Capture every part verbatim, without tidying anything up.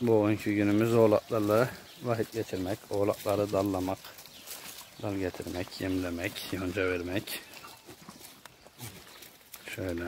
Bugünkü günümüz oğlaklarla vakit geçirmek, oğlakları dallamak, dal getirmek, yemlemek, yonca vermek. Şöyle.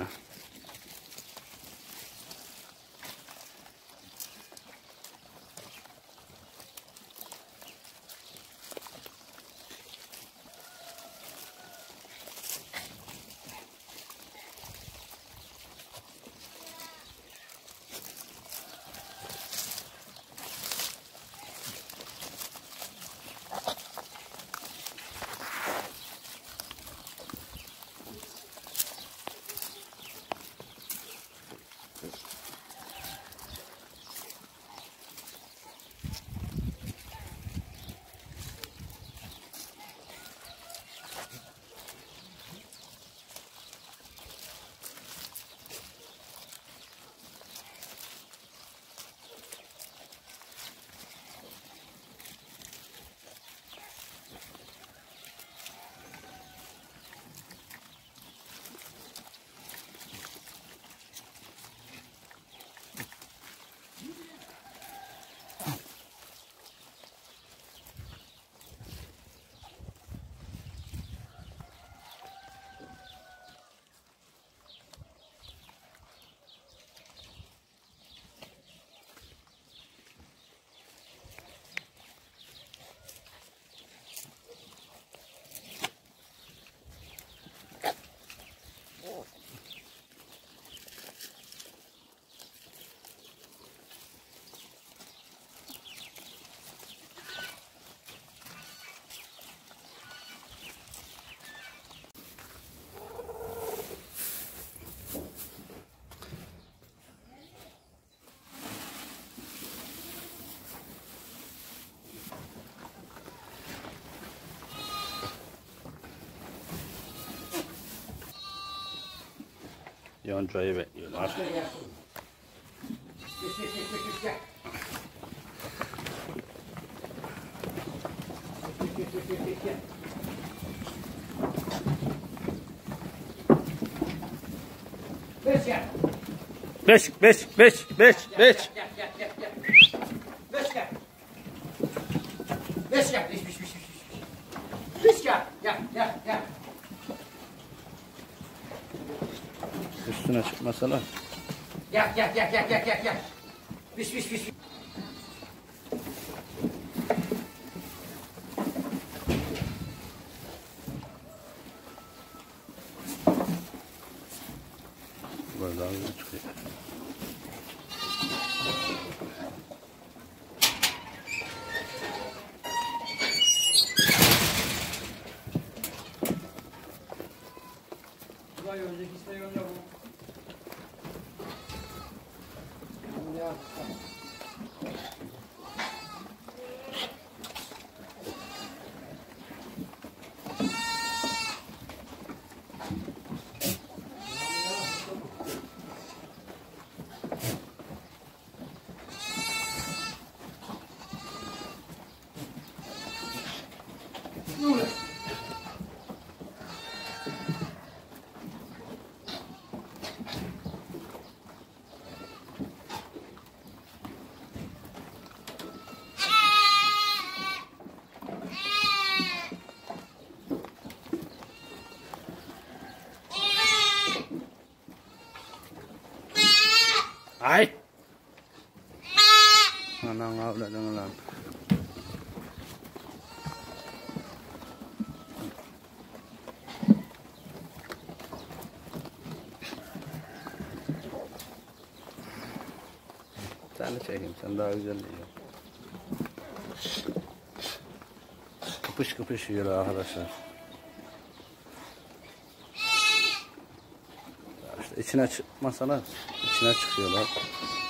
Yoncayı bekliyorlar. Beş, beş, beş, beş, beş. Beş gel. Beş gel, beş, beş, beş, beş. Beş gel, gel, gel, gel. Üstüne çıkmasalar. Gel, gel, gel, gel, gel, gel, gel. Beş, beş, beş. Burada hızlı çıkıyor. Vay önceki işte yonca bu. Ya. Ay. Anang avladın lan. Sen de çekeyim, sen daha güzel yiyor. Kıpış kıpış yiyor arkadaşlar. İşte içine çıkmasalar, içine çıkıyorlar.